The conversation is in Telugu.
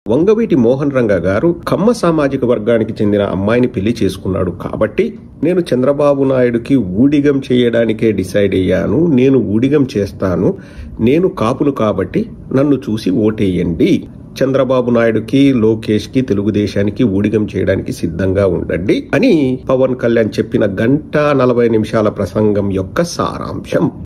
వంగవీటి మోహన్ రంగా గారు కమ్మ సామాజిక వర్గానికి చెందిన అమ్మాయిని పెళ్లి చేసుకున్నాడు కాబట్టి నేను చంద్రబాబు నాయుడుకి ఊడిగం చేయడానికే డిసైడ్ అయ్యాను, నేను ఊడిగం చేస్తాను, నేను కాపును కాబట్టి నన్ను చూసి ఓటేయండి, చంద్రబాబు నాయుడుకి లోకేష్ కి తెలుగుదేశానికి ఊడిగం చేయడానికి సిద్ధంగా ఉండండి అని పవన్ కళ్యాణ్ చెప్పిన 1:40 నిమిషాల ప్రసంగం యొక్క సారాంశం.